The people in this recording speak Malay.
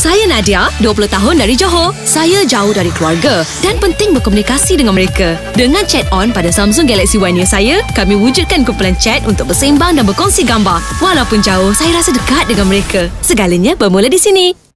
Saya Nadia, 20 tahun dari Johor. Saya jauh dari keluarga dan penting berkomunikasi dengan mereka. Dengan chat on pada Samsung Galaxy One Near saya, kami wujudkan kumpulan chat untuk bersembang dan berkongsi gambar. Walaupun jauh, saya rasa dekat dengan mereka. Segalanya bermula di sini.